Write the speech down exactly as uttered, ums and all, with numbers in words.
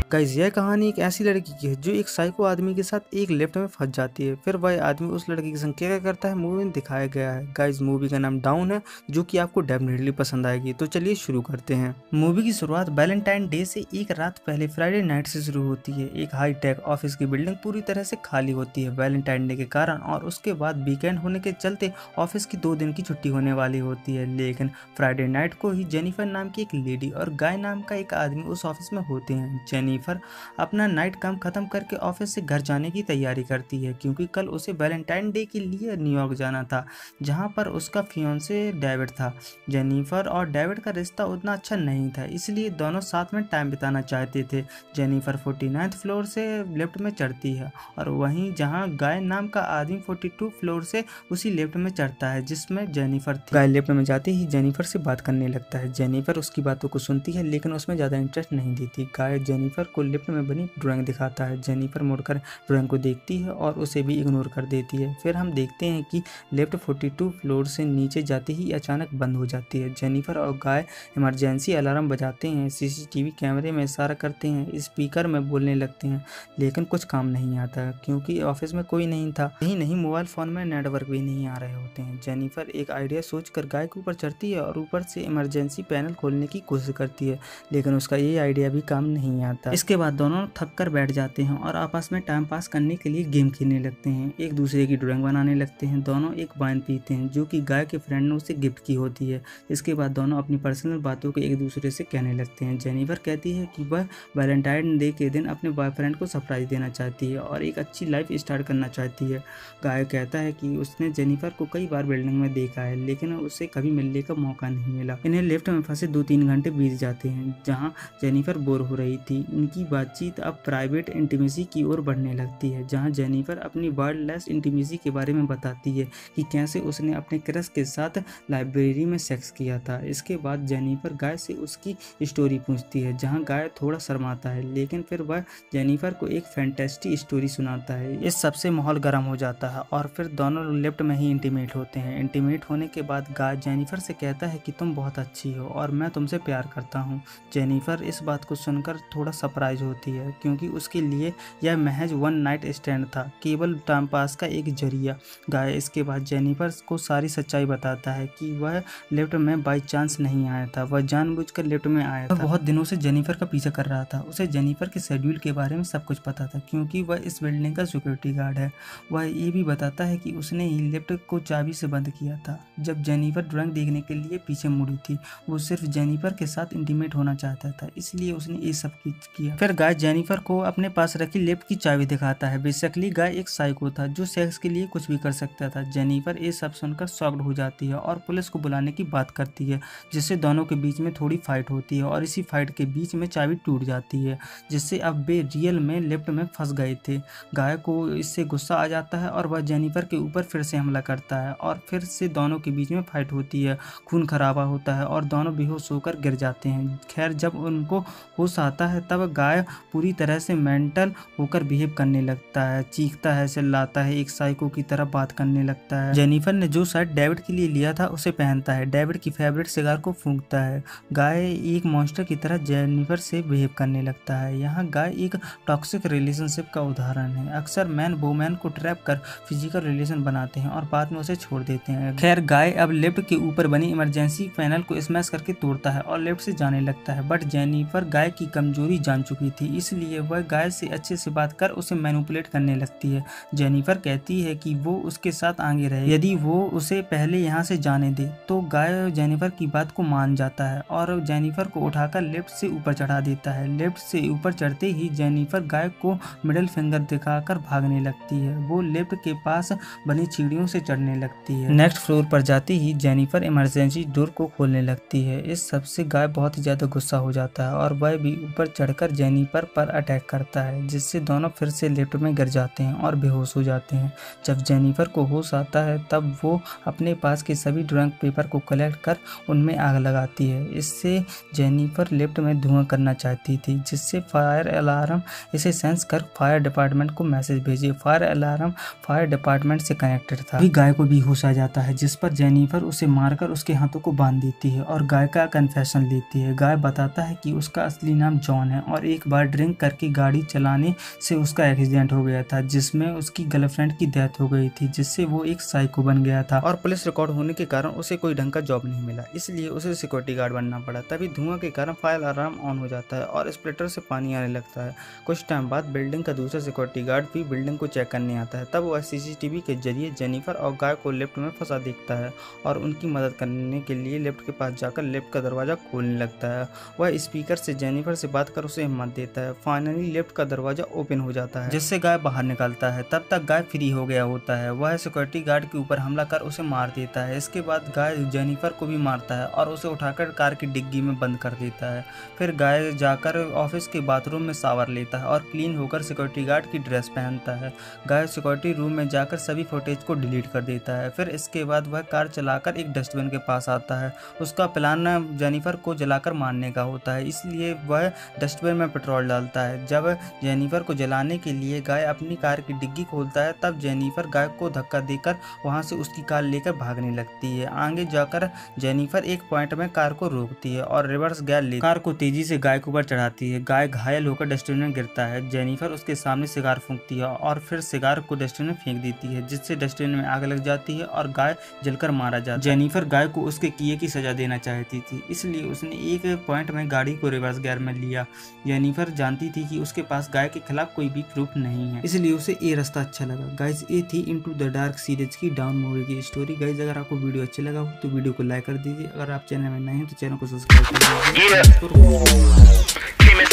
Guys यह कहानी एक ऐसी लड़की की है जो एक साइको आदमी के साथ एक लिफ्ट में फंस जाती है। फिर वह आदमी उस लड़की के संग क्या करता है मूवी में दिखाया गया है। गाइस मूवी का नाम डाउन है जो कि आपको डेफिनेटली पसंद आएगी। तो चलिए शुरू करते हैं। मूवी की शुरुआत वैलेंटाइन डे से एक रात पहले फ्राइडे नाइट से शुरू होती है। एक हाई टेक ऑफिस की बिल्डिंग पूरी तरह से खाली होती है वैलेंटाइन डे के कारण, और उसके बाद वीकेंड होने के चलते ऑफिस की दो दिन की छुट्टी होने वाली होती है। लेकिन फ्राइडे नाइट को ही जेनिफर नाम की एक लेडी और गाय नाम का एक आदमी उस ऑफिस में होते हैं। जेनिफर अपना नाइट काम खत्म करके ऑफिस से घर जाने की तैयारी करती है क्योंकि कल उसे वैलेंटाइन डे के लिए न्यूयॉर्क जाना था जहां पर उसका फियांसे डेविड था। जेनिफर और डेविड का रिश्ता उतना अच्छा नहीं था, इसलिए दोनों साथ में टाइम बिताना चाहते थे। जेनिफर फोर्टी-नाइन्थ फ्लोर से लिफ्ट में चढ़ती है और वहीं जहां गाय नाम का आदमी फोर्टी टू फ्लोर से उसी लिफ्ट में चढ़ता है जिसमें जेनिफर थी। गाय लिफ्ट में जाते ही जेनिफर से बात करने लगता है। जेनिफर उसकी बातों को सुनती है लेकिन उसमें ज़्यादा इंटरेस्ट नहीं देती। गाय जेनिफर को लिफ्ट में बनी ड्राइंग दिखाता है। जेनिफर मुड़कर ड्राइंग को देखती है और उसे भी इग्नोर कर देती है। फिर हम देखते हैं कि लिफ्ट फोर्टी टू फ्लोर से नीचे जाते ही अचानक बंद हो जाती है। जेनिफर और गाय इमरजेंसी अलार्म बजाते हैं, सीसीटीवी कैमरे में इशारा करते हैं, स्पीकर में बोलने लगते हैं, लेकिन कुछ काम नहीं आता क्योंकि ऑफिस में कोई नहीं था। यही नहीं, मोबाइल फोन में नेटवर्क भी नहीं आ रहे होते हैं। जेनिफर एक आइडिया सोचकर गाय के ऊपर चढ़ती है और ऊपर से इमरजेंसी पैनल खोलने की कोशिश करती है, लेकिन उसका ये आइडिया भी काम नहीं आता। इसके बाद दोनों थक कर बैठ जाते हैं और आपस में टाइम पास करने के लिए गेम खेलने लगते हैं, एक दूसरे की ड्राइंग बनाने लगते हैं। दोनों एक वाइन पीते हैं जो कि गाय के फ्रेंड ने उसे गिफ्ट की होती है। इसके बाद दोनों अपनी पर्सनल बातों को एक दूसरे से कहने लगते हैं। जेनिफर कहती है कि वह वैलेंटाइन डे के दिन अपने बॉयफ्रेंड को सरप्राइज देना चाहती है और एक अच्छी लाइफ स्टार्ट करना चाहती है। गाय कहता है कि उसने जेनिफर को कई बार बिल्डिंग में देखा है लेकिन उसे कभी मिलने का मौका नहीं मिला। इन्हें लिफ्ट में फंसे दो तीन घंटे बीत जाते हैं जहाँ जेनिफर बोर हो रही थी। इनकी बातचीत अब प्राइवेट इंटीमेसी की ओर बढ़ने लगती है जहां जेनिफर अपनी वर्डलेस इंटीमेसी के बारे में बताती है कि कैसे उसने अपने क्रश के साथ लाइब्रेरी में सेक्स किया था। इसके बाद जेनिफर गाय से उसकी स्टोरी पूछती है जहां गाय थोड़ा शर्माता है, लेकिन फिर वह जेनिफर को एक फैंटेस्टिक स्टोरी सुनाता है। इस सबसे माहौल गर्म हो जाता है और फिर दोनों लिफ्ट में ही इंटीमेट होते हैं। इंटीमेट होने के बाद गाय जेनिफर से कहता है कि तुम बहुत अच्छी हो और मैं तुमसे प्यार करता हूँ। जेनिफर इस बात को सुनकर थोड़ा सरप्राइज होती है क्योंकि उसके लिए यह महज वन नाइट स्टैंड था, केवल टाइम पास का एक जरिया। गाय इसके बाद जेनिफर को सारी सच्चाई बताता है कि वह लिफ्ट में बाई चांस नहीं आया था, वह जानबूझकर लिफ्ट में आया था। वह बहुत दिनों से जेनिफर का पीछा कर रहा था। उसे जेनिफर के शेड्यूल के बारे में सब कुछ पता था क्योंकि वह इस बिल्डिंग का सिक्योरिटी गार्ड है। वह ये भी बताता है कि उसने ही लिफ्ट को चाबी से बंद किया था जब जेनिफर ड्राइंग देखने के लिए पीछे मुड़ी थी। वो सिर्फ जेनिफर के साथ इंटीमेट होना चाहता था, इसलिए उसने ये सब किया। फिर गाय जेनिफर को अपने पास रखी लिफ्ट की चाबी दिखाता है। बेसिकली गाय एक साइको था जो सेक्स के लिए कुछ भी कर सकता था। जेनिफर ये सब सुनकर शॉक्ड हो जाती है और पुलिस को बुलाने की बात करती है, जिससे दोनों के बीच में थोड़ी फाइट होती है और इसी फाइट के बीच में चाबी टूट जाती है, जिससे अब वे रियल में लिफ्ट में फंस गए थे। गाय को इससे गुस्सा आ जाता है और वह जेनिफर के ऊपर फिर से हमला करता है और फिर से दोनों के बीच में फाइट होती है, खून खराबा होता है और दोनों बेहोश होकर गिर जाते हैं। खैर जब उनको होश आता है तब गाय पूरी तरह से मेंटल होकर बिहेव करने लगता है, चीखता है, चिल्लाता है, एक साइको की तरह बात करने लगता है। जेनिफर ने जो शर्ट डेविड के लिए लिया था उसे पहनता है, डेविड की फेवरेट सिगार को फूंकता है। गाय एक मॉन्स्टर की तरह जेनिफर से बिहेव करने लगता है। यहाँ गाय एक टॉक्सिक रिलेशनशिप का उदाहरण है। अक्सर मैन वुमेन को ट्रैप कर फिजिकल रिलेशन बनाते हैं और बाद में उसे छोड़ देते हैं। खैर गाय अब लिफ्ट के ऊपर बनी इमरजेंसी पैनल को स्मैश करके तोड़ता है और लिफ्ट से जाने लगता है, बट जेनिफर गाय की कमजोरी जान चुकी थी, इसलिए वह गाय से अच्छे से बात कर उसे मैनिपुलेट करने लगती है। जेनिफर कहती है कि वो उसके साथ आगे रहे, यदि वो उसे पहले यहाँ से जाने दे। तो गाय जेनिफर की बात को मान जाता है और जेनिफर को उठाकर लिफ्ट से ऊपर चढ़ा देता है। लिफ्ट से ऊपर चढ़ते ही जेनिफर गाय को मिडिल फिंगर दिखाकर भागने लगती है। वो लिफ्ट के पास बनी सीढ़ियों से चढ़ने लगती है। नेक्स्ट फ्लोर पर जाते ही जेनिफर इमरजेंसी डोर को खोलने लगती है। इस सबसे गाय बहुत ही ज्यादा गुस्सा हो जाता है और वह भी ऊपर चढ़कर जेनिफर पर अटैक करता है, जिससे दोनों फिर से लिफ्ट में गिर जाते हैं और बेहोश हो जाते हैं। जब जेनिफर को होश आता है तब वो अपने पास के सभी ड्राइंग पेपर को कलेक्ट कर उनमें आग लगाती है। इससे जेनिफर लिफ्ट में धुआं करना चाहती थी, जिससे फायर अलार्म इसे सेंस कर फायर डिपार्टमेंट को मैसेज भेजे। फायर अलार्म फायर डिपार्टमेंट से कनेक्टेड था। अभी गाय को भी होश आ जाता है, जिस पर जेनिफर उसे मारकर उसके हाथों को बांध देती है और गाय का कन्फेशन लेती है। गाय बताता है कि उसका असली नाम जॉन है और एक बार ड्रिंक करके गाड़ी चलाने से उसका एक्सीडेंट हो गया था, जिसमें उसकी गर्लफ्रेंड की डेथ हो गई थी, जिससे वो एक साइको बन गया था और पुलिस रिकॉर्ड होने के कारण उसे कोई ढंग का जॉब नहीं मिला, इसलिए उसे सिक्योरिटी गार्ड बनना पड़ा। तभी धुआं के कारण फायर अलार्म ऑन हो जाता है और स्प्लिटर से पानी आने लगता है। कुछ टाइम बाद बिल्डिंग का दूसरा सिक्योरिटी गार्ड भी बिल्डिंग को चेक करने आता है। तब वह सीसीटीवी के जरिए जेनिफर और गाय को लिफ्ट में फंसा देखता है और उनकी मदद करने के लिए लिफ्ट के पास जाकर लिफ्ट का दरवाजा खोलने लगता है। वह स्पीकर से जेनिफर से बात कर उसे हिम्मत देता है। फाइनली लिफ्ट का दरवाजा ओपन हो जाता है, जिससे गाय बाहर निकलता है। तब तक गाय फ्री हो गया होता है। वह सिक्योरिटी गार्ड के ऊपर हमला कर उसे मार देता है। इसके बाद गाय जेनिफर को भी मारता है और उसे उठाकर कार की डिग्गी में बंद कर देता है। फिर गाय जाकर ऑफिस के बाथरूम में शावर लेता है और क्लीन होकर सिक्योरिटी गार्ड की ड्रेस पहनता है। गाय सिक्योरिटी रूम में जाकर सभी फुटेज को डिलीट कर देता है। फिर इसके बाद वह कार चलाकर एक डस्टबिन के पास आता है। उसका प्लान जेनिफर को जलाकर मारने का होता है, इसलिए वह डस्टबिन में पेट्रोल डालता है। जब जेनिफर को जलाने के लिए गाय अपनी कार की डिग्गी खोलता है, तब जेनिफर गाय को धक्का देकर वहां से उसकी कार लेकर भागने लगती है। आगे जाकर जेनिफर एक पॉइंट में कार को रोकती है और रिवर्स गियर ले कार को तेजी से गाय के ऊपर चढ़ाती है। गाय घायल होकर डस्टबिन में गिरता है। जेनिफर उसके सामने सिगार फूंकती है और फिर सिगार को डस्टबिन में फेंक देती है, जिससे डस्टबिन में आग लग जाती है और गाय जलकर मारा जाता है। जेनिफर गाय को उसके किए की सजा देना चाहती थी, इसलिए उसने एक पॉइंट में गाड़ी को रिवर्स गियर में लिया। जेनिफर जानती थी कि उसके पास गाय के खिलाफ कोई भी प्रूफ नहीं है, इसलिए उसे ये रास्ता अच्छा लगा। गाइस, ये थी इनटू द डार्क सीरीज की डाउन मूवी की स्टोरी। गाइस, अगर आपको वीडियो अच्छा लगा हो तो वीडियो को लाइक कर दीजिए। अगर आप चैनल में नए हैं तो चैनल को सब्सक्राइब कर दीजिए।